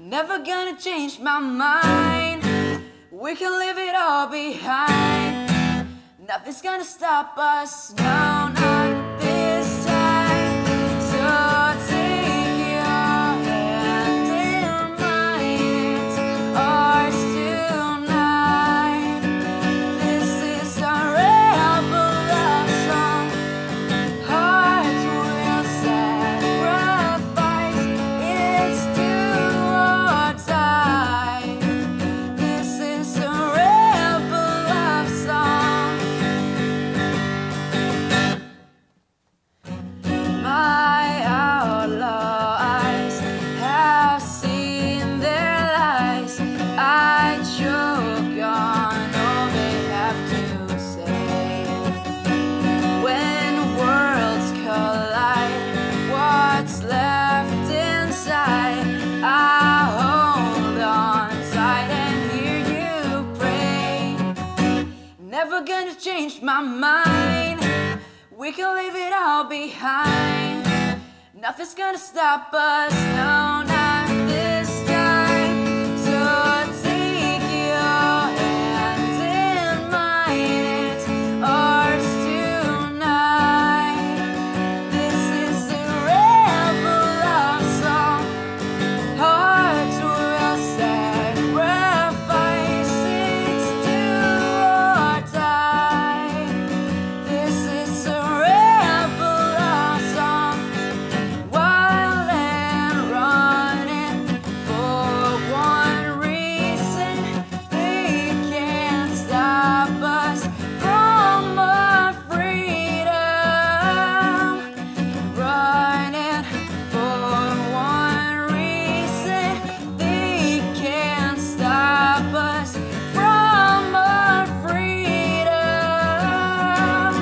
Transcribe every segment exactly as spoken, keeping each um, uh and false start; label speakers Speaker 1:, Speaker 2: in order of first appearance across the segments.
Speaker 1: Never gonna change my mind. We can leave it all behind. Nothing's gonna stop us, no, not this time. So take your hand in mine, it's ours tonight. This is our rebel love song. Hearts will sacrifice, it's do or die. This is a rebel love song. My outlaw eyes have seen their lies. I choke on all they have to say. When worlds collide, what's left inside? I hold on tight and hear you pray. Never gonna change my mind. We can leave it all behind. Nothing's gonna stop us, no, not this time. So take your hand in mine, it's ours tonight. This is a rebel love song. Hearts will sacrifice, it's do or die. This is a rebel love song. Wild and running for one reason. They can't stop us from our freedom. Running for one reason. They can't stop us from our freedom.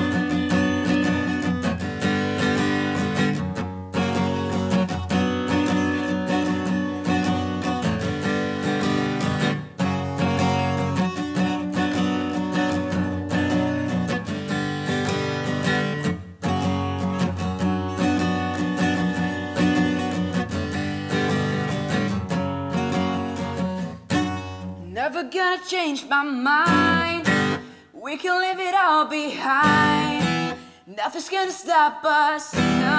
Speaker 1: Never gonna change my mind. We can leave it all behind. Nothing's gonna stop us, no.